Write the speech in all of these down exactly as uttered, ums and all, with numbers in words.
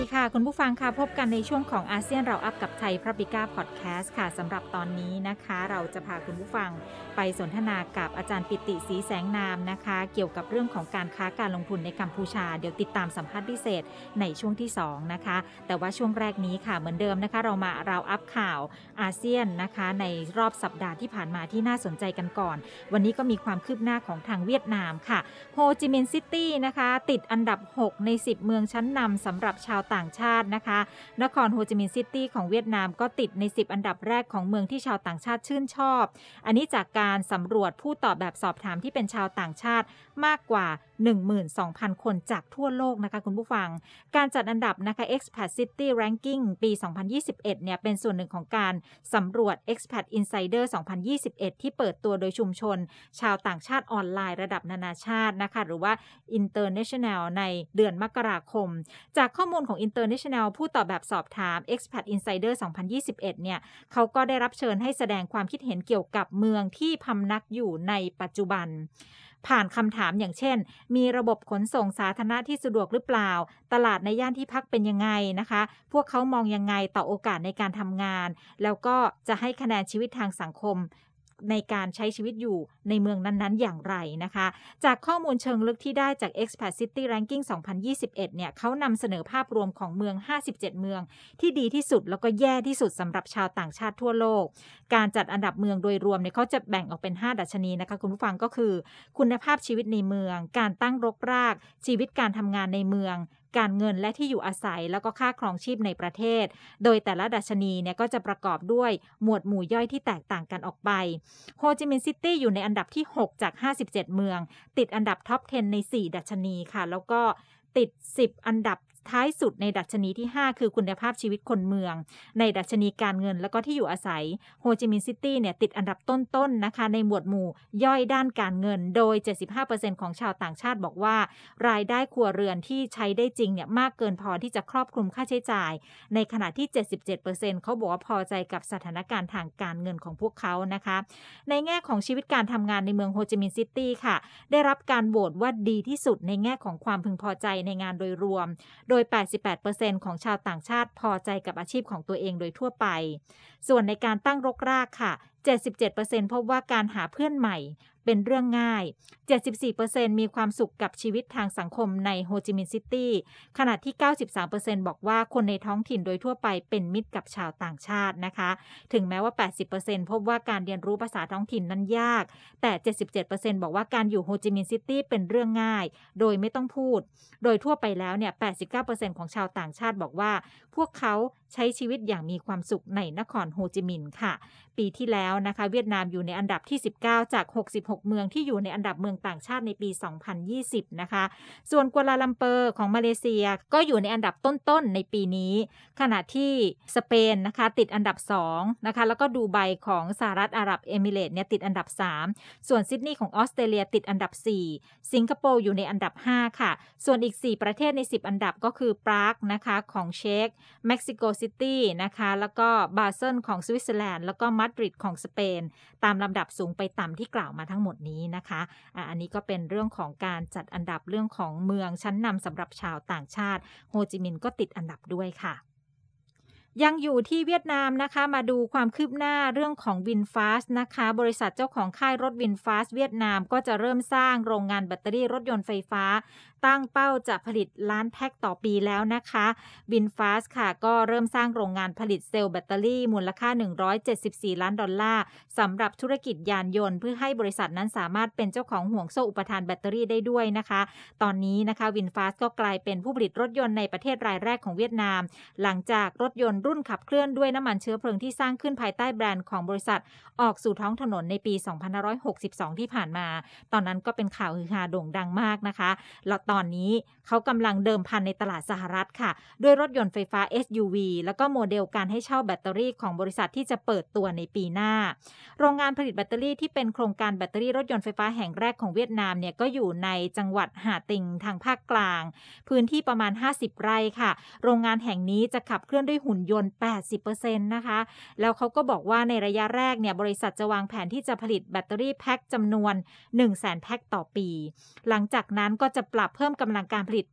ดีค่ะคุณผู้ฟังค่ะพบกันในช่วงของอาเซียนเราอัพกับไทย Paprika Podcast ค่ะสำหรับตอนนี้นะคะเราจะพาคุณผู้ฟังไปสนทนากับอาจารย์ปิติศรีแสงนามนะคะเกี่ยวกับเรื่องของการค้าการลงทุนในกัมพูชาเดี๋ยวติดตามสัมภาษณ์พิเศษในช่วงที่สองนะคะแต่ว่าช่วงแรกนี้ค่ะเหมือนเดิมนะคะเรามาเราอัพข่าวอาเซียนนะคะในรอบสัปดาห์ที่ผ่านมาที่น่าสนใจกันก่อนวันนี้ก็มีความคืบหน้าของทางเวียดนามค่ะโฮจิมินห์ซิตี้นะคะติดอันดับหกในสิบเมืองชั้นนำสำหรับชาวต่างชาตินะคะนครโฮจิมินห์ซิตี้ของเวียดนามก็ติดในสิบอันดับแรกของเมืองที่ชาวต่างชาติชื่นชอบอันนี้จากการสำรวจผู้ตอบแบบสอบถามที่เป็นชาวต่างชาติมากกว่า หนึ่งหมื่นสองพัน คนจากทั่วโลกนะคะคุณผู้ฟังการจัดอันดับนะคะ Expat City Ranking ปี สองพันยี่สิบเอ็ด เนี่ยเป็นส่วนหนึ่งของการสำรวจ Expat Insider สองพันยี่สิบเอ็ด ที่เปิดตัวโดยชุมชนชาวต่างชาติออนไลน์ระดับนานาชาตินะคะหรือว่า International ในเดือนมกราคมจากข้อมูลของ International ผู้ตอบแบบสอบถาม Expat Insider สองพันยี่สิบเอ็ด เนี่ยเขาก็ได้รับเชิญให้แสดงความคิดเห็นเกี่ยวกับเมืองที่พำนักอยู่ในปัจจุบันผ่านคำถามอย่างเช่นมีระบบขนส่งสาธารณะที่สะดวกหรือเปล่าตลาดในย่านที่พักเป็นยังไงนะคะพวกเขามองยังไงต่อโอกาสในการทำงานแล้วก็จะให้คะแนนชีวิตทางสังคมในการใช้ชีวิตอยู่ในเมืองนั้นๆอย่างไรนะคะจากข้อมูลเชิงลึกที่ได้จาก Expat City Ranking สองพันยี่สิบเอ็ด เนี่ยเขานำเสนอภาพรวมของเมืองห้าสิบเจ็ดเมืองที่ดีที่สุดแล้วก็แย่ที่สุดสำหรับชาวต่างชาติทั่วโลกการจัดอันดับเมืองโดยรวมเนี่ยเขาจะแบ่งออกเป็นห้าดัชนีนะคะคุณผู้ฟังก็คือคุณภาพชีวิตในเมืองการตั้งรกรากชีวิตการทำงานในเมืองการเงินและที่อยู่อาศัยแล้วก็ค่าครองชีพในประเทศโดยแต่ละดัชนีเนี่ยก็จะประกอบด้วยหมวดหมู่ย่อยที่แตกต่างกันออกไปโฮจิมินห์ซิตี้อยู่ในอันดับที่หกจากห้าสิบเจ็ดเมืองติดอันดับท็อปสิบในสี่ดัชนีค่ะแล้วก็ติดสิบอันดับท้ายสุดในดัชนีที่ห้าคือคุณภาพชีวิตคนเมืองในดัชนีการเงินแล้วก็ที่อยู่อาศัยโฮจิมินห์ซิตี้เนี่ยติดอันดับต้นๆ น, นะคะในหมวดหมู่ย่อยด้านการเงินโดย เจ็ดสิบห้าเปอร์เซ็นต์ ของชาวต่างชาติบอกว่ารายได้ครัวเรือนที่ใช้ได้จริงเนี่ยมากเกินพอที่จะครอบคลุมค่าใช้จ่ายในขณะที่ เจ็ดสิบเจ็ดเปอร์เซ็นต์ เขาบอกว่าพอใจกับสถานการณ์ทางการเงินของพวกเขานะคะในแง่ของชีวิตการทำงานในเมืองโฮจิมินห์ซิตี้ค่ะได้รับการโหวตว่าดีที่สุดในแง่ของความพึงพอใจในงานโดยรวมโดย แปดสิบแปดเปอร์เซ็นต์ ของชาวต่างชาติพอใจกับอาชีพของตัวเองโดยทั่วไปส่วนในการตั้งรกรากค่ะ เจ็ดสิบเจ็ดเปอร์เซ็นต์ พบว่าการหาเพื่อนใหม่เป็นเรื่องง่าย เจ็ดสิบสี่เปอร์เซ็นต์ มีความสุขกับชีวิตทางสังคมในโฮจิมินห์ซิตี้ขณะที่ เก้าสิบสามเปอร์เซ็นต์ บอกว่าคนในท้องถิ่นโดยทั่วไปเป็นมิตรกับชาวต่างชาตินะคะถึงแม้ว่า แปดสิบเปอร์เซ็นต์ พบว่าการเรียนรู้ภาษาท้องถิ่นนั้นยากแต่ เจ็ดสิบเจ็ดเปอร์เซ็นต์ บอกว่าการอยู่โฮจิมินห์ซิตี้เป็นเรื่องง่ายโดยไม่ต้องพูดโดยทั่วไปแล้วเนี่ย แปดสิบเก้าเปอร์เซ็นต์ ของชาวต่างชาติบอกว่าพวกเขาใช้ชีวิตอย่างมีความสุขในนครโฮจิมินห์ค่ะปีที่แล้วนะคะเวียดนามอยู่ในอันดับที่สิบเก้าจากหกสิบหกเมืองที่อยู่ในอันดับเมืองต่างชาติในปีสองพันยี่สิบนะคะส่วนกัวลาลัมเปอร์ของมาเลเซียก็อยู่ในอันดับต้นๆในปีนี้ขณะที่สเปนนะคะติดอันดับสองนะคะแล้วก็ดูไบของสหรัฐอาหรับเอมิเรตส์เนี่ยติดอันดับสามส่วนซิดนีย์ของออสเตรเลียติดอันดับสี่สิงคโปร์อยู่ในอันดับห้าค่ะส่วนอีกสี่ประเทศในสิบอันดับก็คือปรากนะคะของเช็กเม็กซิโกซิตี้นะคะแล้วก็บาเซิลของสวิตเซอร์แลนด์แล้วก็มาดริดของสเปนตามลำดับสูงไปต่ำที่กล่าวมาทั้งหมดนี้นะคะอ่ะอันนี้ก็เป็นเรื่องของการจัดอันดับเรื่องของเมืองชั้นนำสำหรับชาวต่างชาติโฮจิมินห์ก็ติดอันดับด้วยค่ะยังอยู่ที่เวียดนามนะคะมาดูความคืบหน้าเรื่องของ VinFast นะคะบริษัทเจ้าของค่ายรถ VinFast เวียดนามก็จะเริ่มสร้างโรงงานแบตเตอรี่รถยนต์ไฟฟ้าตั้งเป้าจะผลิตล้านแพ็คต่อปีแล้วนะคะ VinFast ค่ะก็เริ่มสร้างโรงงานผลิตเซลล์แบตเตอรี่มูลค่าหนึ่งร้อยเจ็ดสิบสี่ล้านดอลลาร์สำหรับธุรกิจยานยนต์เพื่อให้บริษัทนั้นสามารถเป็นเจ้าของห่วงโซ่อุปทานแบตเตอรี่ได้ด้วยนะคะตอนนี้นะคะ VinFast ก็กลายเป็นผู้ผลิตรถยนต์ในประเทศรายแรกของเวียดนามหลังจากรถยนต์รุ่นขับเคลื่อนด้วยน้ำมันเชื้อเพลิงที่สร้างขึ้นภายใต้แบรนด์ของบริษัทออกสู่ท้องถนนในปีสองพันห้าร้อยหกสิบสองที่ผ่านมาตอนนั้นก็เป็นข่าวฮือฮาโด่งดังมากนะคะแล้วตอนนี้เขากำลังเดิมพันในตลาดสหรัฐค่ะด้วยรถยนต์ไฟฟ้า เอส ยู วี แล้วก็โมเดลการให้เช่าแบตเตอรี่ของบริษัทที่จะเปิดตัวในปีหน้าโรงงานผลิตแบตเตอรี่ที่เป็นโครงการแบตเตอรี่รถยนต์ไฟฟ้าแห่งแรกของเวียดนามเนี่ยก็อยู่ในจังหวัดหาติงทางภาคกลางพื้นที่ประมาณห้าสิบไร่ค่ะโรงงานแห่งนี้จะขับเคลื่อนด้วยหุ่นยนต์ แปดสิบเปอร์เซ็นต์ นะคะแล้วเขาก็บอกว่าในระยะแรกเนี่ยบริษัทจะวางแผนที่จะผลิตแบตเตอรี่แพ็คจำนวน หนึ่งแสน แพ็คต่อปีหลังจากนั้นก็จะปรับเพิ่มกำลังการผลิตเป็น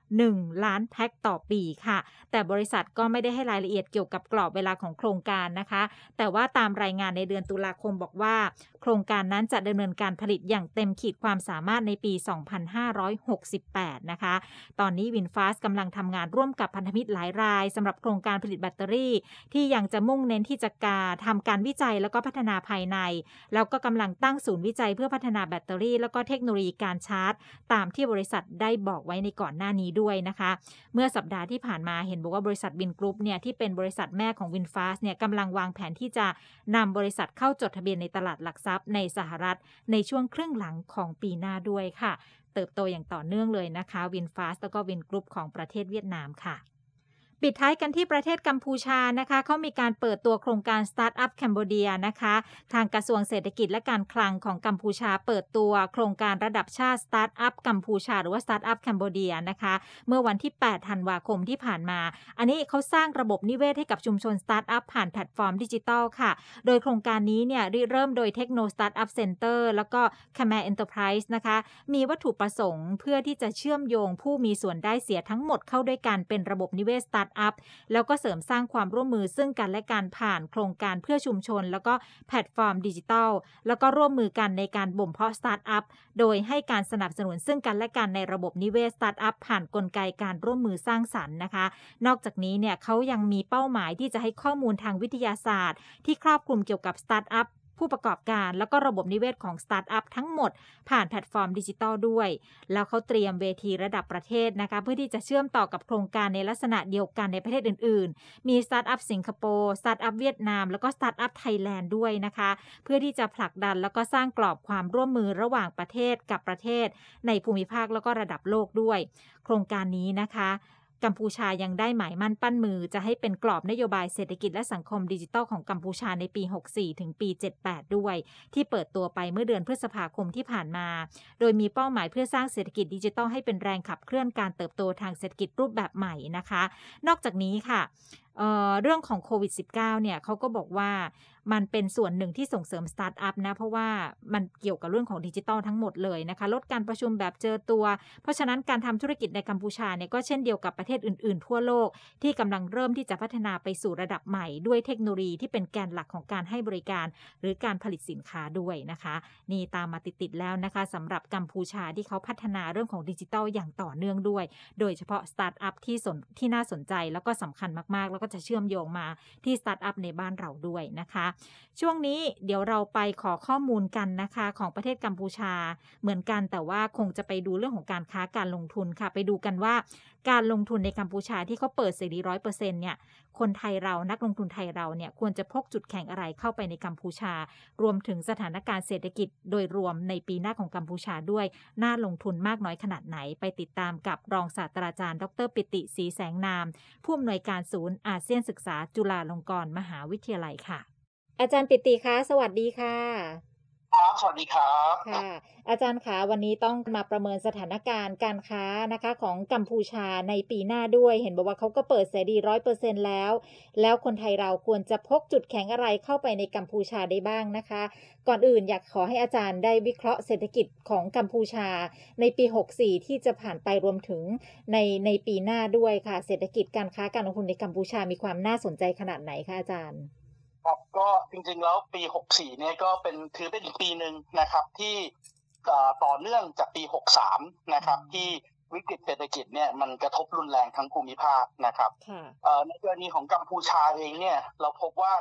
หนึ่งล้านแพ็คต่อปีค่ะแต่บริษัทก็ไม่ได้ให้รายละเอียดเกี่ยวกับกรอบเวลาของโครงการนะคะแต่ว่าตามรายงานในเดือนตุลาคมบอกว่าโครงการนั้นจะดำเนินการผลิตอย่างเต็มขีดความสามารถในปี สองพันห้าร้อยหกสิบแปด นะคะตอนนี้ VinFast กำลังทำงานร่วมกับพันธมิตรหลายรายสำหรับโครงการผลิตแบตเตอรี่ที่ยังจะมุ่งเน้นที่จะการทำการวิจัยแล้วก็พัฒนาภายในแล้วก็กำลังตั้งศูนย์วิจัยเพื่อพัฒนาแบตเตอรี่แล้วก็เทคโนโลยีการชาร์จตามที่บริษัทได้บอกไว้ในก่อนหน้านี้ด้วยนะคะเมื่อสัปดาห์ที่ผ่านมาเห็นบอกว่าบริษัทวินกรุ๊ปเนี่ยที่เป็นบริษัทแม่ของ VinFast เนี่ยกำลังวางแผนที่จะนำบริษัทเข้าจดทะเบียนในตลาดหลักทรัพย์ในสหรัฐในช่วงครึ่งหลังของปีหน้าด้วยค่ะเติบโตอย่างต่อเนื่องเลยนะคะ VinFast แล้วก็ Vingroup ของประเทศเวียดนามค่ะปิดท้ายกันที่ประเทศกัมพูชานะคะเขามีการเปิดตัวโครงการ Startup Cambodia นะคะทางกระทรวงเศรษฐกิจและการคลังของกัมพูชาเปิดตัวโครงการระดับชาติ Startup กัมพูชาหรือว่า Startup Cambodia นะคะเมื่อวันที่แปดธันวาคมที่ผ่านมาอันนี้เขาสร้างระบบนิเวศให้กับชุมชน Startup ผ่านแพลตฟอร์มดิจิทัลค่ะโดยโครงการนี้เนี่ยริเริ่มโดย Techno Startup Center แล้วก็ Khmer Enterprise นะคะมีวัตถุประสงค์เพื่อที่จะเชื่อมโยงผู้มีส่วนได้เสียทั้งหมดเข้าด้วยกันเป็นระบบนิเวศ Startupแล้วก็เสริมสร้างความร่วมมือซึ่งกันและการผ่านโครงการเพื่อชุมชนแล้วก็แพลตฟอร์มดิจิทัลแล้วก็ร่วมมือกันในการบ่มเพาะสตาร์ทอัพโดยให้การสนับสนุนซึ่งกันและกันในระบบนิเวศสตาร์ทอัพผ่านกลไกการร่วมมือสร้างสรรค์นะคะนอกจากนี้เนี่ยเขายังมีเป้าหมายที่จะให้ข้อมูลทางวิทยาศาสตร์ที่ครอบคลุมเกี่ยวกับสตาร์ทอัพผู้ประกอบการแล้วก็ระบบนิเวศของสตาร์ทอัพทั้งหมดผ่านแพลตฟอร์มดิจิทัลด้วยแล้วเขาเตรียมเวทีระดับประเทศนะคะเพื่อที่จะเชื่อมต่อกับโครงการในลักษณะเดียวกันในประเทศอื่นๆมีสตาร์ทอัพสิงคโปร์สตาร์ทอัพเวียดนามแล้วก็สตาร์ทอัพไทยแลนด์ด้วยนะคะเพื่อที่จะผลักดันแล้วก็สร้างกรอบความร่วมมือระหว่างประเทศกับประเทศในภูมิภาคแล้วก็ระดับโลกด้วยโครงการนี้นะคะกัมพูชายังได้หมายมั่นปั้นมือจะให้เป็นกรอบนโยบายเศรษฐกิจและสังคมดิจิทัลของกัมพูชาในปีหกสิบสี่ถึงปีเจ็ดสิบแปดด้วยที่เปิดตัวไปเมื่อเดือนพฤษภาคมที่ผ่านมาโดยมีเป้าหมายเพื่อสร้างเศรษฐกิจดิจิทัลให้เป็นแรงขับเคลื่อนการเติบโตทางเศรษฐกิจรูปแบบใหม่นะคะนอกจากนี้ค่ะเอ่อเรื่องของโควิด สิบเก้า เนี่ยเขาก็บอกว่ามันเป็นส่วนหนึ่งที่ส่งเสริมสตาร์ทอัพนะเพราะว่ามันเกี่ยวกับเรื่องของดิจิทัลทั้งหมดเลยนะคะลดการประชุมแบบเจอตัวเพราะฉะนั้นการทำธุรกิจในกัมพูชาเนี่ยก็เช่นเดียวกับประเทศอื่นๆทั่วโลกที่กำลังเริ่มที่จะพัฒนาไปสู่ระดับใหม่ด้วยเทคโนโลยีที่เป็นแกนหลักของการให้บริการหรือการผลิตสินค้าด้วยนะคะนี่ตามมาติดๆแล้วนะคะสำหรับกัมพูชาที่เขาพัฒนาเรื่องของดิจิทัลอย่างต่อเนื่องด้วยโดยเฉพาะสตาร์ทอัพที่สนที่น่าสนใจแล้วก็สำคัญมากๆแล้วก็จะเชื่อมโยงมาที่สตาร์ทอัพในบ้านเราด้วยนะคะช่วงนี้เดี๋ยวเราไปขอข้อมูลกันนะคะของประเทศกัมพูชาเหมือนกันแต่ว่าคงจะไปดูเรื่องของการค้าการลงทุนค่ะไปดูกันว่าการลงทุนในกัมพูชาที่เขาเปิดเสรี ร้อยเปอร์เซ็นต์ เนี่ยคนไทยเรานักลงทุนไทยเราเนี่ยควรจะพกจุดแข็งอะไรเข้าไปในกัมพูชารวมถึงสถานการณ์เศรษฐกิจโดยรวมในปีหน้าของกัมพูชาด้วยน่าลงทุนมากน้อยขนาดไหนไปติดตามกับรองศาสตราจารย์ดรปิติศรีแสงนามผู้อำนวยการศูนย์อาเซียนศึกษาจุฬาลงกรณ์มหาวิทยาลัยค่ะอาจารย์ปิติคะสวัสดีค่ะครับสวัสดีครับค่ะอาจารย์คะวันนี้ต้องมาประเมินสถานการณ์การค้านะคะของกัมพูชาในปีหน้าด้วยเห็นบอกว่าเขาก็เปิดเสรี ร้อยเปอร์เซ็นต์ แล้วแล้วคนไทยเราควรจะพกจุดแข็งอะไรเข้าไปในกัมพูชาได้บ้างนะคะก่อนอื่นอยากขอให้อาจารย์ได้วิเคราะห์เศรษฐกิจของกัมพูชาในปีหกสิบสี่ที่จะผ่านไปรวมถึงในในปีหน้าด้วยค่ะเศรษฐกิจการค้าการลงทุนในกัมพูชามีความน่าสนใจขนาดไหนคะอาจารย์ครับก็จริงๆแล้วปีหกสิบสี่เนี่ยก็เป็นถือเป็นอีกปีนึงนะครับที่ต่อเนื่องจากปีหกสิบสามนะครับที่วิกฤตเศรษฐกิจเนี่ยมันกระทบรุนแรงทั้งภูมิภาคนะครับในกรณีของกัมพูชาเองเนี่ยเราพบว่า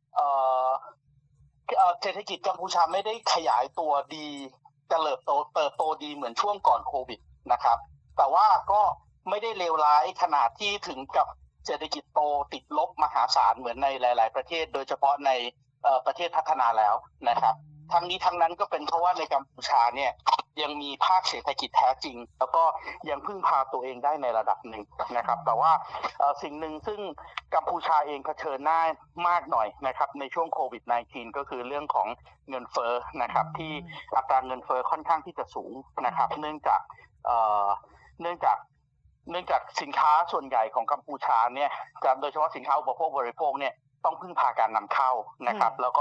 เศรษฐกิจกัมพูชาไม่ได้ขยายตัวดีเติบโตเติบโตดีเหมือนช่วงก่อนโควิดนะครับแต่ว่าก็ไม่ได้เลวร้ายขนาดที่ถึงกับเศรษฐกิจโตติดลบมหาศาลเหมือนในหลายๆประเทศโดยเฉพาะในประเทศพัฒนาแล้วนะครับทั้งนี้ทั้งนั้นก็เป็นเพราะว่าในกัมพูชาเนี่ยยังมีภาคเศรษฐกิจแท้จริงแล้วก็ยังพึ่งพาตัวเองได้ในระดับหนึ่งนะครับแต่ว่าสิ่งหนึ่งซึ่งกัมพูชาเองเผชิญหน้ามากหน่อยนะครับในช่วงโควิด สิบเก้า ก็คือเรื่องของเงินเฟ้อนะครับที่อัตราเงินเฟ้อค่อนข้างที่จะสูงนะครับเนื่องจากเนื่องจากเนื่องจากสินค้าส่วนใหญ่ของกัมพูชาเนี่ยโดยเฉพาะสินค้าอุปโภคบริโภคเนี่ยต้องพึ่งพาการนำเข้านะครับแล้วก็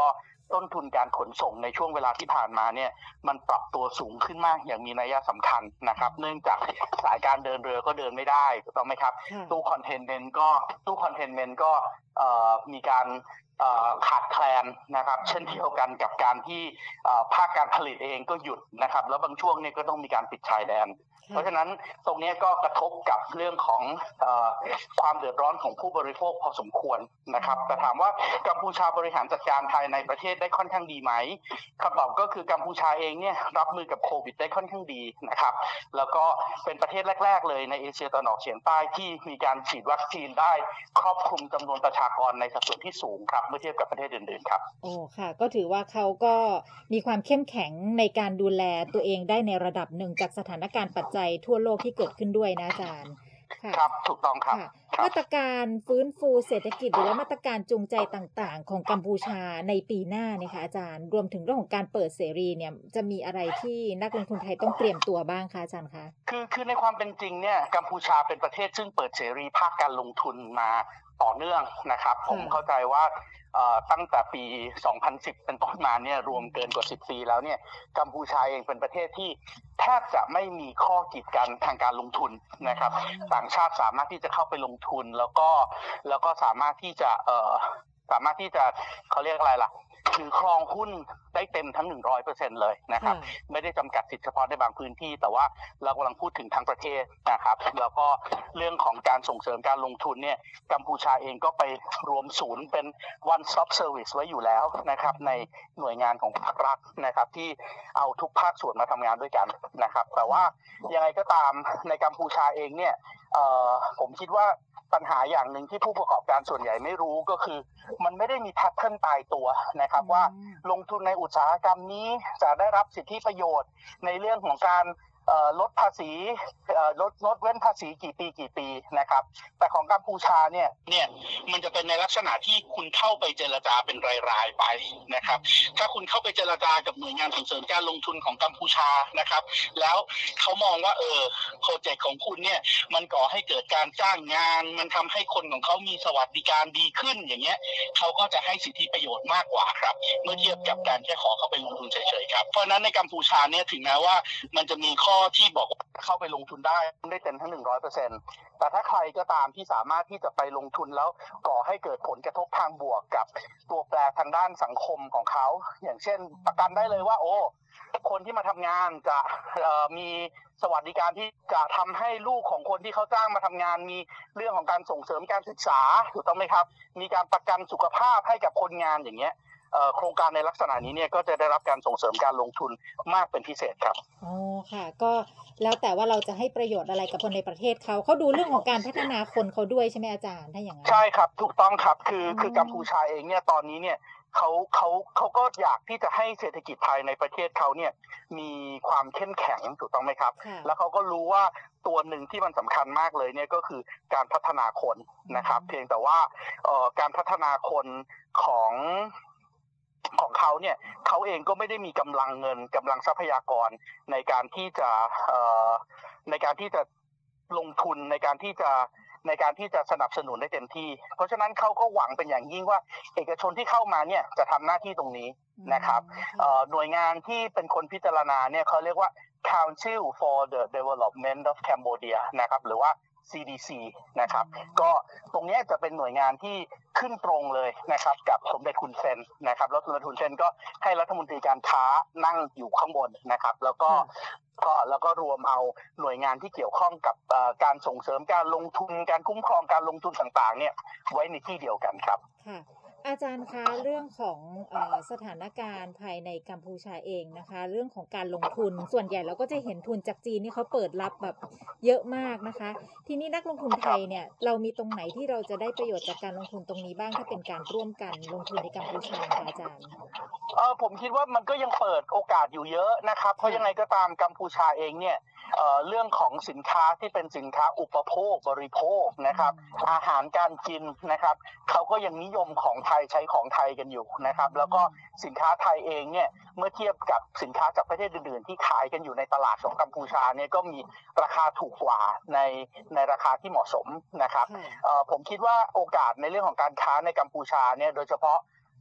ต้นทุนการขนส่งในช่วงเวลาที่ผ่านมาเนี่ยมันปรับตัวสูงขึ้นมากอย่างมีนัยสำคัญนะครับเนื่องจากสายการเดินเรือก็เดินไม่ได้ถูกต้องไหมครับตู้คอนเทนเมนต์ก็ตู้คอนเทนเมนต์ก็มีการขาดแคลนนะครับเช่นเดียวกันกับการที่ภาคการผลิตเองก็หยุดนะครับแล้วบางช่วงเนี่ยก็ต้องมีการปิดชายแดนเพราะฉะนั้นตรงนี้ก็กระทบกับเรื่องของเอ่อความเดือดร้อนของผู้บริโภคพอสมควรนะครับแต่ถามว่ากัมพูชาบริหารจัดการภายในประเทศได้ค่อนข้างดีไหมคำตอบก็คือกัมพูชาเองเนี่ยรับมือกับโควิดได้ค่อนข้างดีนะครับแล้วก็เป็นประเทศแรกๆเลยในเอเชียตะวันออกเฉียงใต้ที่มีการฉีดวัคซีนได้ครอบคลุมจำนวนประชากรในสัดส่วนที่สูงครับเมื่อเทียบกับประเทศอื่นๆครับโอ้ค่ะก็ถือว่าเขาก็มีความเข้มแข็งในการดูแลตัวเองได้ในระดับหนึ่งจากสถานการณ์ปัจจัยทั่วโลกที่เกิดขึ้นด้วยนะอาจารย์ครับถูกต้องครับมาตรการฟื้นฟูเศรษฐกิจหรือว่ามาตรการจูงใจต่างๆของกัมพูชาในปีหน้าเนี่ยค่ะอาจารย์รวมถึงเรื่องของการเปิดเสรีเนี่ยจะมีอะไรที่นักลงทุนไทยต้องเตรียมตัวบ้างคะอาจารย์คะคือคือในความเป็นจริงเนี่ยกัมพูชาเป็นประเทศซึ่งเปิดเสรีภาคการลงทุนมาต่อเนื่องนะครับผมเข้าใจว่าตั้งแต่ปีสองพันสิบเป็นต้นมาเนี่ยรวมเกินกว่าสิบปีแล้วเนี่ยกัมพูชาเองเป็นประเทศที่แทบจะไม่มีข้อกีดกันทางการลงทุนนะครับต่างชาติสามารถที่จะเข้าไปลงทุนแล้วก็แล้วก็สามารถที่จะเอ่อสามารถที่จะเขาเรียกอะไรล่ะถือครองหุ้นได้เต็มทั้ง หนึ่งร้อยเปอร์เซ็นต์ เลยนะครับไม่ได้จำกัดสิทธิเฉพาะในบางพื้นที่แต่ว่าเรากำลังพูดถึงทั้งประเทศนะครับแล้วก็เรื่องของการส่งเสริมการลงทุนเนี่ยกัมพูชาเองก็ไปรวมศูนย์เป็น one stop service ไว้อยู่แล้วนะครับในหน่วยงานของภาครัฐนะครับที่เอาทุกภาคส่วนมาทำงานด้วยกันนะครับแต่ว่ายังไงก็ตามในกัมพูชาเองเนี่ยเอ่อผมคิดว่าปัญหาอย่างหนึ่งที่ผู้ประกอบการส่วนใหญ่ไม่รู้ก็คือมันไม่ได้มีแพทเทิร์นตายตัวนะครับว่าลงทุนในอุตสาหกรรมนี้จะได้รับสิทธิประโยชน์ในเรื่องของการลดภาษีลดลดเว้นภาษีกี่ปีกี่ปีนะครับแต่ของกัมพูชาเนี่ยเนี่ยมันจะเป็นในลักษณะที่คุณเข้าไปเจรจาเป็นรายๆไปนะครับถ้าคุณเข้าไปเจรจากับหน่วยงานส่งเสริมการลงทุนของกัมพูชานะครับแล้วเขามองว่าเออโปรเจกต์ของคุณเนี่ยมันก่อให้เกิดการจ้างงานมันทำให้คนของเขามีสวัสดิการดีขึ้นอย่างเงี้ยเขาก็จะให้สิทธิประโยชน์มากกว่าครับเมื่อเทียบกับการแค่ขอเข้าไปลงทุนเฉยๆครับเพราะนั้นในกัมพูชาเนี่ยถึงแม้ว่ามันจะมีข้อที่บอกเข้าไปลงทุนได้ได้เต็มทั้ง หนึ่งร้อยเปอร์เซ็นต์ แต่ถ้าใครก็ตามที่สามารถที่จะไปลงทุนแล้วก่อให้เกิดผลกระทบทางบวกกับตัวแปรทางด้านสังคมของเขาอย่างเช่นประกันได้เลยว่าโอ้คนที่มาทำงานจะมีสวัสดิการที่จะทำให้ลูกของคนที่เขาจ้างมาทำงานมีเรื่องของการส่งเสริมการศึกษาถูกต้องไหมครับมีการประกันสุขภาพให้กับคนงานอย่างเงี้ยโครงการในลักษณะนี้เนี่ยก็จะได้รับการส่งเสริมการลงทุนมากเป็นพิเศษครับอ๋อค่ะก็แล้วแต่ว่าเราจะให้ประโยชน์อะไรกับคนในประเทศเขาเขาดูเรื่องของการพัฒนาคนเขาด้วยใช่ไหมอาจารย์ถ้าอย่างนั้นใช่ครับถูกต้องครับคือคือกัมพูชาเองเนี่ยตอนนี้เนี่ยเขาเขาเขาก็อยากที่จะให้เศรษฐกิจภายในประเทศเขาเนี่ยมีความเข้มแข็งถูกต้องไหมครับแล้วเขาก็รู้ว่าตัวหนึ่งที่มันสำคัญมากเลยเนี่ยก็คือการพัฒนาคนนะครับเพียงแต่ว่าเอ่อการพัฒนาคนของของเขาเนี่ยเขาเองก็ไม่ได้มีกำลังเงินกำลังทรัพยากรในการที่จะเอ่อในการที่จะลงทุนในการที่จะในการที่จะสนับสนุนได้เต็มที่เพราะฉะนั้นเขาก็หวังเป็นอย่างยิ่งว่าเอกชนที่เข้ามาเนี่ยจะทำหน้าที่ตรงนี้นะครับหน่วยงานที่เป็นคนพิจารณาเนี่ยเขาเรียกว่า Council for the Development of Cambodia นะครับหรือว่า ซี ดี ซี นะครับก็ตรงนี้จะเป็นหน่วยงานที่ขึ้นตรงเลยนะครับกับสมเด็จฮุนเซนนะครับแล้วสมเด็จฮุนเซนก็ให้รัฐมนตรีการค้านั่งอยู่ข้างบนนะครับแล้วก็ก็แล้วก็รวมเอาหน่วยงานที่เกี่ยวข้องกับการส่งเสริมการลงทุนการคุ้มครองการลงทุนต่างๆเนี่ยไว้ในที่เดียวกันครับค่ะอาจารย์คะเรื่องของเอ่อสถานการณ์ภายในกัมพูชาเองนะคะเรื่องของการลงทุนส่วนใหญ่เราก็จะเห็นทุนจากจีนนี่เขาเปิดรับแบบเยอะมากนะคะทีนี้นักลงทุนไทยเนี่ยเรามีตรงไหนที่เราจะได้ประโยชน์จากการลงทุนตรงนี้บ้างถ้าเป็นการร่วมกันลงทุนในกัมพูชาคะอาจารย์เออผมคิดว่ามันก็ยังเปิดโอกาสอยู่เยอะนะครับเพราะยังไงก็ตามกัมพูชาเองเนี่ยเอ่อเรื่องของสินค้าที่เป็นสินค้าอุปโภคบริโภคนะครับอาหารการกินนะครับเขาก็ยังนิยมของไทยใช้ของไทยกันอยู่นะครับแล้วก็สินค้าไทยเองเนี่ยเมื่อเทียบกับสินค้าจากประเทศอื่นๆที่ขายกันอยู่ในตลาดของกัมพูชาเนี่ยก็มีราคาถูกกว่าในในราคาที่เหมาะสมนะครับเอ่อผมคิดว่าโอกาสในเรื่องของการค้าในกัมพูชาเนี่ยโดยเฉพาะ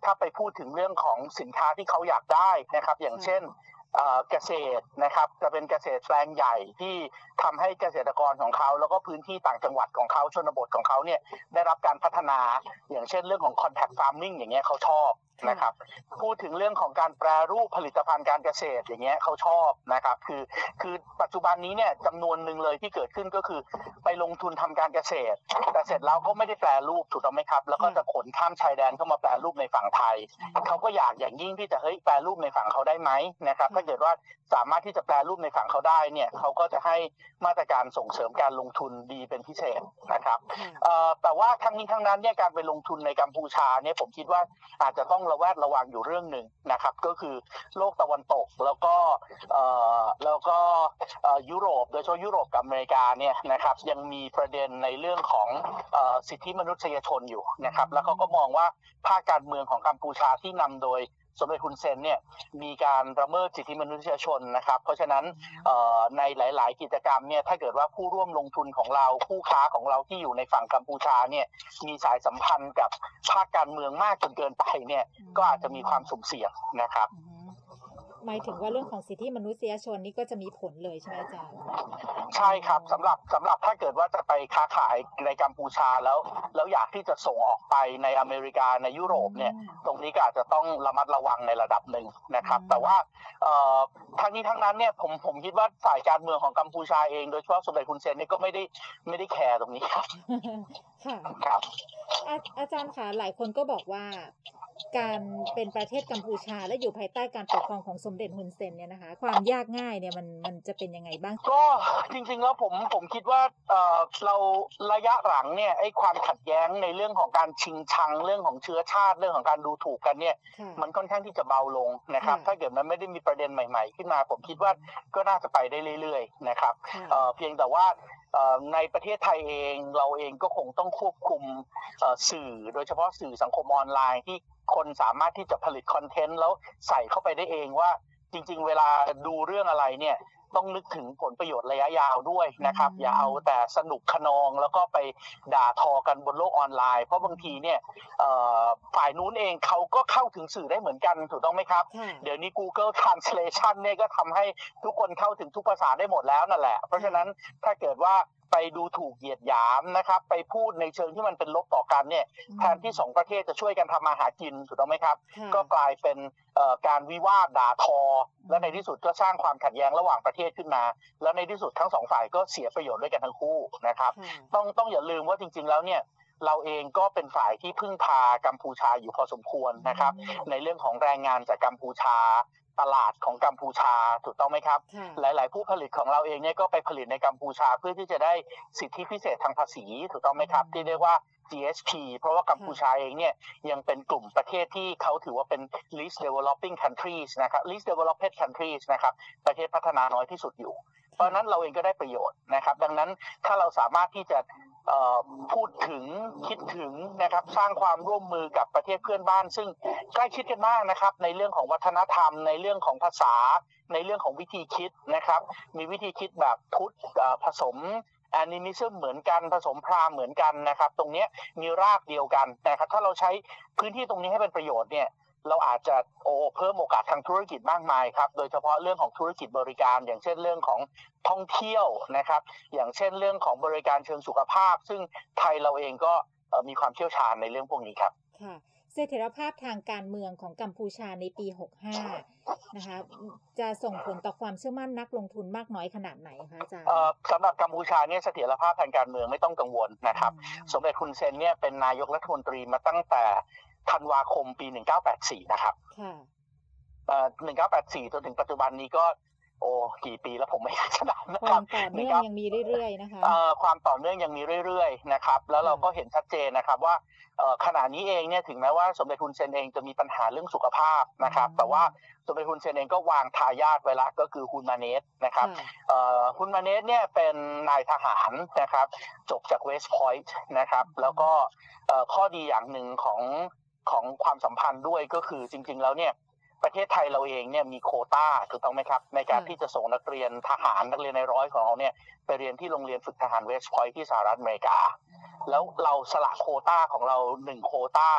ถ้าไปพูดถึงเรื่องของสินค้าที่เขาอยากได้นะครับอย่างเช่นเกษตรนะครับจะเป็นเกษตรแปลงใหญ่ที่ทำให้เกษตรกรของเขาแล้วก็พื้นที่ต่างจังหวัดของเขาชนบทของเขาเนี่ยได้รับการพัฒนาอย่างเช่นเรื่องของ contact farming อย่างเงี้ยเขาชอบนะครับพูดถึงเรื่องของการแปรรูปผลิตภัณฑ์การเกษตรอย่างเงี้ยเขาชอบนะครับคือคือปัจจุบันนี้เนี่ยจำนวนหนึ่งเลยที่เกิดขึ้นก็คือไปลงทุนทำการเกษตรแต่เสร็จแล้วก็ไม่ได้แปรรูปถูกต้องไหมครับแล้วก็จะขนข้ามชายแดนเข้ามาแปรรูปในฝั่งไทยเขาก็อยากอย่างยิ่งที่จะเฮ้ยแปรรูปในฝั่งเขาได้ไหมนะครับถ้าเกิดว่าสามารถที่จะแปรรูปในฝั่งเขาได้เนี่ยเขาก็จะให้มาตรการส่งเสริมการลงทุนดีเป็นพิเศษนะครับแต่ว่าทั้งนี้ทั้งนั้นเนี่ยการไปลงทุนในกัมพูชาเนี่ยผมคิดว่าอาจจะต้องระแวดระวังอยู่เรื่องหนึ่งนะครับก็คือโลกตะวันตกแล้วก็แล้วก็ยุโรปโดยเฉพาะยุโรปกับอเมริกาเนี่ยนะครับยังมีประเด็นในเรื่องของสิทธิมนุษยชนอยู่นะครับแล้วเขาก็มองว่าภาคการเมืองของกัมพูชาที่นำโดยสมเด็จฮุนเซนเนี่ยมีการละเมิดสิทธิมนุษยชนนะครับเพราะฉะนั้นในหลายๆกิจกรรมเนี่ยถ้าเกิดว่าผู้ร่วมลงทุนของเราผู้ค้าของเราที่อยู่ในฝั่งกัมพูชาเนี่ยมีสายสัมพันธ์กับภาคการเมืองมากจนเกินไปเนี่ยก็อาจจะมีความสุ่มเสี่ยงนะครับหมายถึงว่าเรื่องของสิทธิมนุษยชนนี่ก็จะมีผลเลยใช่ไหมอาจารย์ใช่ครับสำหรับสำหรับถ้าเกิดว่าจะไปค้าขายในกัมพูชาแล้วแล้วอยากที่จะส่งออกไปในอเมริกาในยุโรปเนี่ยตรงนี้ก็อาจจะต้องระมัดระวังในระดับหนึ่งนะครับแต่ว่าทั้งนี้ทั้งนั้นเนี่ยผมผมคิดว่าฝ่ายการเมืองของกัมพูชาเองโดยเฉพาะสมเด็จฮุนเซนนี่ก็ไม่ได้ไม่ได้แคร์ตรงนี้ครับค่ะครับอาจารย์คะหลายคนก็บอกว่าการเป็นประเทศกัมพูชาและอยู่ภายใต้การปกครองของสมเด็จฮุนเซนเนี่ยนะคะความยากง่ายเนี่ยมันมันจะเป็นยังไงบ้างก็จริงๆแล้วผมผมคิดว่าเอ่อเราระยะหลังเนี่ยไอ้ความขัดแย้งในเรื่องของการชิงชังเรื่องของเชื้อชาติเรื่องของการดูถูกกันเนี่ยมันค่อนข้างที่จะเบาลงนะครับถ้าเกิดมันไม่ได้มีประเด็นใหม่ๆขึ้นมาผมคิดว่าก็น่าจะไปได้เรื่อยๆนะครับเอ่อเพียงแต่ว่าในประเทศไทยเองเราเองก็คงต้องควบคุมสื่อโดยเฉพาะสื่อสังคมออนไลน์ที่คนสามารถที่จะผลิตคอนเทนต์แล้วใส่เข้าไปได้เองว่าจริงๆเวลาดูเรื่องอะไรเนี่ยต้องนึกถึงผลประโยชน์ระยะยาวด้วยนะครับอย่าเอาแต่สนุกขนองแล้วก็ไปด่าทอกันบนโลกออนไลน์เพราะบางทีเนี่ยฝ่ายนู้นเองเขาก็เข้าถึงสื่อได้เหมือนกันถูกต้องไหมครับเดี๋ยวนี้ Google Translation เนี่ยก็ทำให้ทุกคนเข้าถึงทุกภาษาได้หมดแล้วนั่นแหละเพราะฉะนั้นถ้าเกิดว่าไปดูถูกเหยียดหยามนะครับไปพูดในเชิงที่มันเป็นลบต่อกันเนี่ยแทนที่สองประเทศจะช่วยกันทำมาหากินถูกต้องไหมครับก็กลายเป็นการวิวาทด่าทอและในที่สุดก็สร้างความขัดแย้งระหว่างประเทศขึ้นมาแล้วในที่สุดทั้งสองฝ่ายก็เสียประโยชน์ด้วยกันทั้งคู่นะครับต้องต้องอย่าลืมว่าจริงๆแล้วเนี่ยเราเองก็เป็นฝ่ายที่พึ่งพากัมพูชาอยู่พอสมควรนะครับในเรื่องของแรงงานจากกัมพูชาตลาดของกัมพูชาถูกต้องไหมครับหลายๆผู้ผลิตของเราเองเนี่ยก็ไปผลิตในกัมพูชาเพื่อที่จะได้สิทธิพิเศษทางภาษีถูกต้องไหมครับที่เรียกว่า จี เอส พี เพราะว่ากัมพูชาเองเนี่ยยังเป็นกลุ่มประเทศที่เขาถือว่าเป็น least developing countries นะครับ least developed countries นะครับประเทศพัฒนาน้อยที่สุดอยู่เพราะนั้นเราเองก็ได้ประโยชน์นะครับดังนั้นถ้าเราสามารถที่จะพูดถึงคิดถึงนะครับสร้างความร่วมมือกับประเทศเพื่อนบ้านซึ่งใกล้ชิดกันมากนะครับในเรื่องของวัฒนธรรมในเรื่องของภาษาในเรื่องของวิธีคิดนะครับมีวิธีคิดแบบพุทธผสมแอนิมิซึมเหมือนกันผสมพราหมณ์เหมือนกันนะครับตรงนี้มีรากเดียวกันนะครับถ้าเราใช้พื้นที่ตรงนี้ให้เป็นประโยชน์เนี่ยเราอาจจะโอ้เพิ่มโอกาสทางธุรกิจมากมายครับโดยเฉพาะเรื่องของธุรกิจบริการอย่างเช่นเรื่องของท่องเที่ยวนะครับอย่างเช่นเรื่องของบริการเชิงสุขภาพซึ่งไทยเราเองก็มีความเชี่ยวชาญในเรื่องพวกนี้ครับค่ะเสถียรภาพทางการเมืองของกัมพูชาในปีหกสิบห้านะคะจะส่งผลต่อความเชื่อมั่นนักลงทุนมากน้อยขนาดไหนคะอาจารย์สำหรับกัมพูชาเนี่ยเสถียรภาพทางการเมืองไม่ต้องกังวลนะครับสมเด็จฮุนเซนเนี่ยเป็นนายกรัฐมนตรีมาตั้งแต่ธันวาคมปีหนึ่งเก้าแปดสี่นะครับค่ะเอ่อหนึ่งเก้าแปดสี่จนถึงปัจจุบันนี้ก็โอ้กี่ปีแล้วผมไม่จะนับนะครับความต่อเนื่องยังมีเรื่อยๆนะคะเอ่อความต่อเนื่องยังมีเรื่อยๆนะครับแล้วเราก็เห็นชัดเจนนะครับว่าเอ่อขณะนี้เองเนี่ยถึงแม้ว่าสมเด็จฮุนเซนเองจะมีปัญหาเรื่องสุขภาพนะครับแต่ว่าสมเด็จฮุนเซนเองก็วางทายาทไว้ละก็คือฮุนมาเนตนะครับเอ่อฮุนมาเนตเนี่ยเป็นนายทหารนะครับจบจากเวสต์พอยต์นะครับแล้วก็เอ่อข้อดีอย่างหนึ่งของของความสัมพันธ์ด้วยก็คือจริงๆแล้วเนี่ยประเทศไทยเราเองเนี่ยมีโควต้าถูกต้องไหมครับในการที่จะส่งนักเรียนทหารนักเรียนในร้อยของเราเนี่ยไปเรียนที่โรงเรียนฝึกทหารเวสต์พอยต์ที่สหรัฐอเมริกาแล้วเราสละโควต้าของเราหนึ่งโควต้า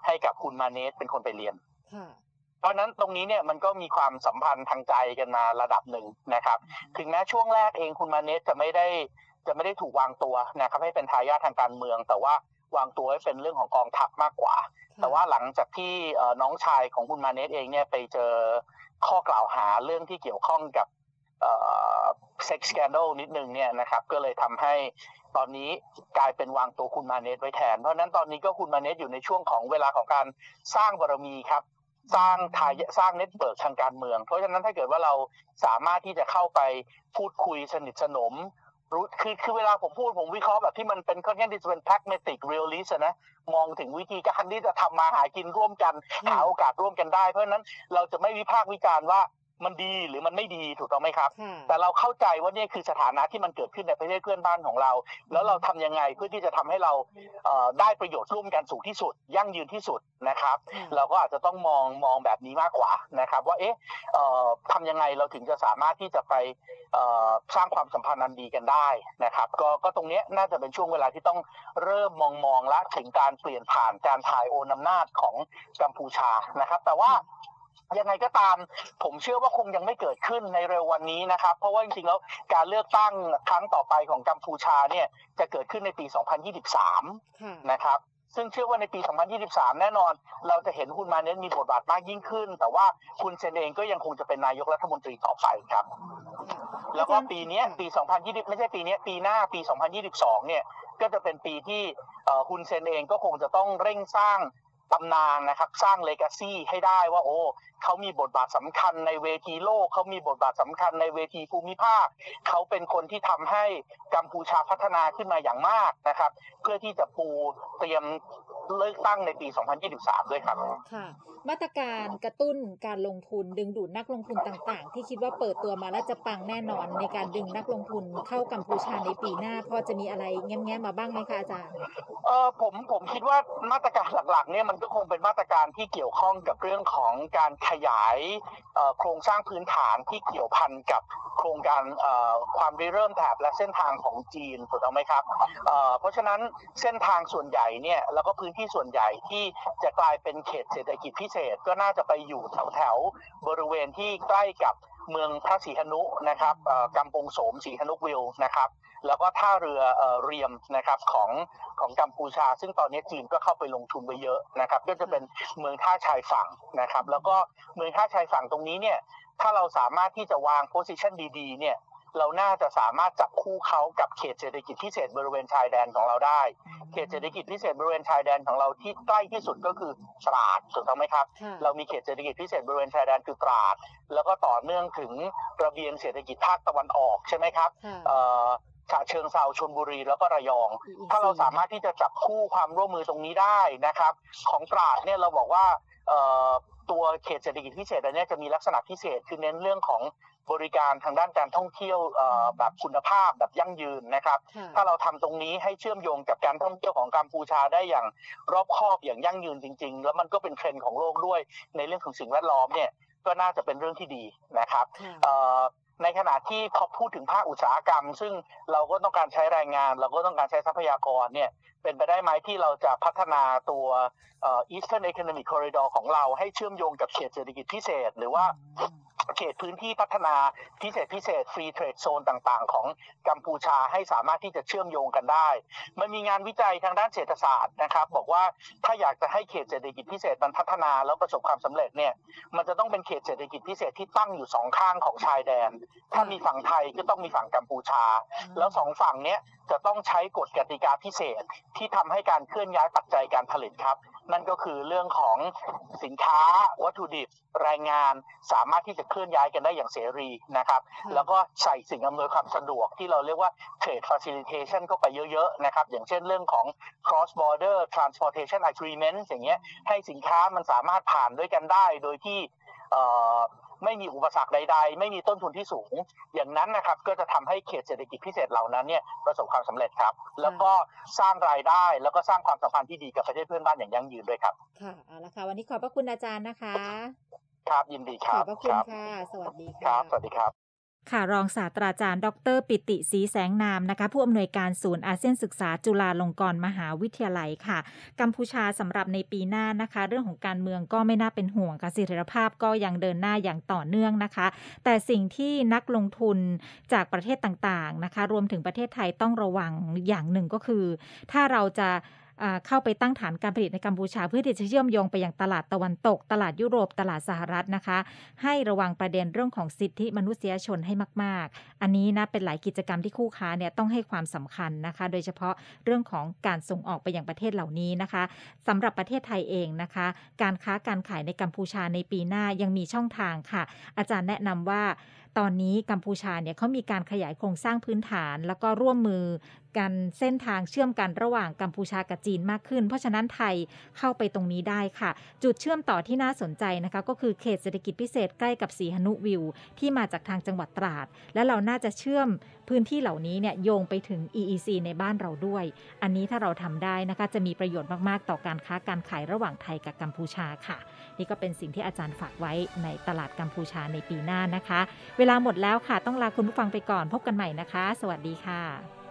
ให้กับคุณมาเนสเป็นคนไปเรียนค่ะเพราะนั้นตรงนี้เนี่ยมันก็มีความสัมพันธ์ทางใจกันมาระดับหนึ่งนะครับถึงแม้ช่วงแรกเองคุณมาเนสจะไม่ได้จะไม่ได้ถูกวางตัวนะครับให้เป็นทายาททางการเมืองแต่ว่าวางตัวให้เป็นเรื่องของกองทัพมากกว่าแต่ว่าหลังจากที่น้องชายของคุณมาเนสเองเนี่ยไปเจอข้อกล่าวหาเรื่องที่เกี่ยวข้องกับเอ่อเซ็กซ์สแกนดัลนิดนึงเนี่ยนะครับก็เลยทำให้ตอนนี้กลายเป็นวางตัวคุณมาเนสไว้แทนเพราะนั้นตอนนี้ก็คุณมาเนสอยู่ในช่วงของเวลาของการสร้างบารมีครับสร้างทายสร้างเน็ตเวิร์กทางการเมืองเพราะฉะนั้นถ้าเกิดว่าเราสามารถที่จะเข้าไปพูดคุยสนิทสนมรู้คือคือเวลาผมพูดผมวิเคราะห์แบบที่มันเป็นค่อนข้างที่จะเป็น pragmatic realist นะมองถึงวิธีการที่จะทำมาหากินร่วมกันหาโอกาสร่วมกันได้เพราะฉะนั้นเราจะไม่วิพากษ์วิจารณ์ว่ามันดีหรือมันไม่ดีถูกต้องไหมครับแต่เราเข้าใจว่านี่คือสถานะที่มันเกิดขึ้นในประเทศเพื่อนบ้านของเราแล้วเราทำยังไงเพื่อที่จะทำให้เราเอ่อได้ประโยชน์ร่วมกันสูงที่สุดยั่งยืนที่สุดนะครับเราก็อาจจะต้องมองมองแบบนี้มากกว่านะครับว่าเอ๊ะเอ่อทำยังไงเราถึงจะสามารถที่จะไปเอ่อสร้างความสัมพันธ์อันดีกันได้นะครับก็ก็ตรงนี้น่าจะเป็นช่วงเวลาที่ต้องเริ่มมองมองละถึงการเปลี่ยนผ่านการถ่ายโอนอำนาจของกัมพูชานะครับแต่ว่ายังไงก็ตามผมเชื่อว่าคงยังไม่เกิดขึ้นในเร็ววันนี้นะครับเพราะว่าจริงๆแล้วการเลือกตั้งครั้งต่อไปของกัมพูชาเนี่ยจะเกิดขึ้นในปีสองพันยี่สิบสามนะครับซึ่งเชื่อว่าในปีสองพันยี่สิบสามแน่นอนเราจะเห็นคุณมาเนสมีบทบาทมากยิ่งขึ้นแต่ว่าคุณเซนเองก็ยังคงจะเป็นนายกรัฐมนตรีต่อไปครับแล้วก็ปีนี้ปีสองพันยี่สิบไม่ใช่ปีนี้ปีหน้าปีสองพันยี่สิบสองเนี่ยก็จะเป็นปีที่คุณเซนเองก็คงจะต้องเร่งสร้างตำนานนะครับสร้างเลกาซีให้ได้ว่าโอ้เขามีบทบาทสำคัญในเวทีโลกเขามีบทบาทสำคัญในเวทีภูมิภาคเขาเป็นคนที่ทำให้กัมพูชาพัฒนาขึ้นมาอย่างมากนะครับเพื่อที่จะปูเตรียมเลือกตั้งในปีสองพันยี่สิบสามด้วยครับค่ะมาตรการกระตุ้นการลงทุนดึงดูดนักลงทุนต่างๆที่คิดว่าเปิดตัวมาแล้วจะปังแน่นอนในการดึงนักลงทุนเข้ากัมพูชาในปีหน้าพอจะมีอะไรแง้มๆมาบ้างไหมคะอาจารย์เออผมผมคิดว่ามาตรการหลักๆเนี่ยมันก็คงเป็นมาตรการที่เกี่ยวข้องกับเรื่องของการขยายโครงสร้างพื้นฐานที่เกี่ยวพันกับโครงการความริเริ่มแถบและเส้นทางของจีนถูกต้องไหมครับเเพราะฉะนั้นเส้นทางส่วนใหญ่เนี่ยแล้วก็พื้นที่ส่วนใหญ่ที่จะกลายเป็นเขตเศรษฐกิจพิเศษก็น่าจะไปอยู่แถวแถวบริเวณที่ใกล้กับเมืองพระศรีหนุนะครับกำปงโสมศรีหนุวิลนะครับแล้วก็ท่าเรือเรียมนะครับของของกัมพูชาซึ่งตอนนี้จีนก็เข้าไปลงทุนไว้เยอะนะครับก็จะเป็นเมืองท่าชายฝั่งนะครับแล้วก็เมืองท่าชายฝั่งตรงนี้เนี่ยถ้าเราสามารถที่จะวางโพสิชันดีๆเนี่ยเราน่าจะสามารถจับคู่เขากับเขตเศรษฐกิจพิเศษบริเวณชายแดนของเราได้เขตเศรษฐกิจพิเศษบริเวณชายแดนของเราที่ใกล้ที่สุดก็คือตราดถูกต้องไหมครับเรามีเขตเศรษฐกิจพิเศษบริเวณชายแดนคือตราดแล้วก็ต่อเนื่องถึงระเบียงเศรษฐกิจภาคตะวันออกใช่ไหมครับฉะเชิงเทราชลบุรีแล้วก็ระยองถ้าเราสามารถที่จะจับคู่ความร่วมมือตรงนี้ได้นะครับของตราดเนี่ยเราบอกว่าตัวเขตเศรษฐกิจพิเศษอันนี้จะมีลักษณะพิเศษคือเน้นเรื่องของบริการทางด้านการท่องเที่ยวแบบคุณภาพแบบยั่งยืนนะครับถ้าเราทำตรงนี้ให้เชื่อมโยงกับการท่องเที่ยวของกัมพูชาได้อย่างรอบคอบอย่างยั่งยืนจริงๆแล้วมันก็เป็นเทรนด์ของโลกด้วยในเรื่องของสิ่งแวดล้อมเนี่ยก็น่าจะเป็นเรื่องที่ดีนะครับในขณะที่พอพูดถึงภาคอุตสาหกรรมซึ่งเราก็ต้องการใช้แรงงานเราก็ต้องการใช้ทรัพยากรเนี่ยเป็นไปได้ไหมที่เราจะพัฒนาตัว Eastern Economic Corridor ของเราให้เชื่อมโยงกับเขตเศรษฐกิจพิเศษหรือว่าเขตพื้นที่พัฒนาพิเศษพิเศษ Free Trade Zone ต่างๆของกัมพูชาให้สามารถที่จะเชื่อมโยงกันได้มันมีงานวิจัยทางด้านเศรษฐศาสตร์นะครับบอกว่าถ้าอยากจะให้เขตเศรษฐกิจพิเศษมันพัฒนาแล้วประสบความสำเร็จเนี่ยมันจะต้องเป็นเขตเศรษฐกิจพิเศษที่ตั้งอยู่สองข้างของชายแดนถ้ามีฝั่งไทยก็ต้องมีฝั่งกัมพูชาแล้วสองฝั่งเนี้ยจะต้องใช้กฎกติกาพิเศษที่ทำให้การเคลื่อนย้ายปัจจัยการผลิตครับนั่นก็คือเรื่องของสินค้าวัตถุดิบแรงงานสามารถที่จะเคลื่อนย้ายกันได้อย่างเสรีนะครับแล้วก็ใส่สิ่งอำนวยความสะดวกที่เราเรียกว่า trade facilitation เข้าไปเยอะๆนะครับอย่างเช่นเรื่องของ cross border transportation agreement อย่างเงี้ยให้สินค้ามันสามารถผ่านด้วยกันได้โดยที่ไม่มีอุปสรรคใดๆไม่มีต้นทุนที่สูงอย่างนั้นนะครับก็จะทำให้เขตเศรษฐกิจพิเศษเหล่านั้นเนี่ยประสบความสำเร็จครับแล้วก็สร้างรายได้แล้วก็สร้างความสัมพันธ์ที่ดีกับประเทศเพื่อนบ้านอย่างยั่งยืนด้วยครับค่ะเอาละค่ะวันนี้ขอบพระคุณอาจารย์นะคะครับยินดีครับขอบพระคุณค่ะสวัสดีครับสวัสดีครับค่ะรองศาสตราจารย์ดรปิติศรีแสงนามนะคะผู้อำนวยการศูนย์อาเซียนศึกษาจุฬาลงกรณ์มหาวิทยาลัยค่ะกัมพูชาสำหรับในปีหน้านะคะเรื่องของการเมืองก็ไม่น่าเป็นห่วงค่ะเสถียรภาพก็ยังเดินหน้าอย่างต่อเนื่องนะคะแต่สิ่งที่นักลงทุนจากประเทศต่างๆนะคะรวมถึงประเทศไทยต้องระวังอย่างหนึ่งก็คือถ้าเราจะอ่าเข้าไปตั้งฐานการผลิตในกัมพูชาเพื่อที่จะเชื่อมโยงไปยังตลาดตะวันตกตลาดยุโรปตลาดสหรัฐนะคะให้ระวังประเด็นเรื่องของสิทธิมนุษยชนให้มากๆอันนี้นะเป็นหลายกิจกรรมที่คู่ค้าเนี่ยต้องให้ความสำคัญนะคะโดยเฉพาะเรื่องของการส่งออกไปยังประเทศเหล่านี้นะคะสำหรับประเทศไทยเองนะคะการค้าการขายในกัมพูชาในปีหน้ายังมีช่องทางค่ะอาจารย์แนะนำว่าตอนนี้กัมพูชาเนี่ยเขามีการขยายโครงสร้างพื้นฐานแล้วก็ร่วมมือกันเส้นทางเชื่อมกันระหว่างกัมพูชากับจีนมากขึ้นเพราะฉะนั้นไทยเข้าไปตรงนี้ได้ค่ะจุดเชื่อมต่อที่น่าสนใจนะคะก็คือเขตเศรษฐกิจพิเศษใกล้กับสีหนุวิวที่มาจากทางจังหวัดตราดและเราน่าจะเชื่อมพื้นที่เหล่านี้เนี่ยโยงไปถึง อี อี ซี ในบ้านเราด้วยอันนี้ถ้าเราทำได้นะคะจะมีประโยชน์มากๆต่อการค้าการขายระหว่างไทยกับกัมพูชาค่ะนี่ก็เป็นสิ่งที่อาจารย์ฝากไว้ในตลาดกัมพูชาในปีหน้านะคะเวลาหมดแล้วค่ะต้องลาคุณผู้ฟังไปก่อนพบกันใหม่นะคะสวัสดีค่ะ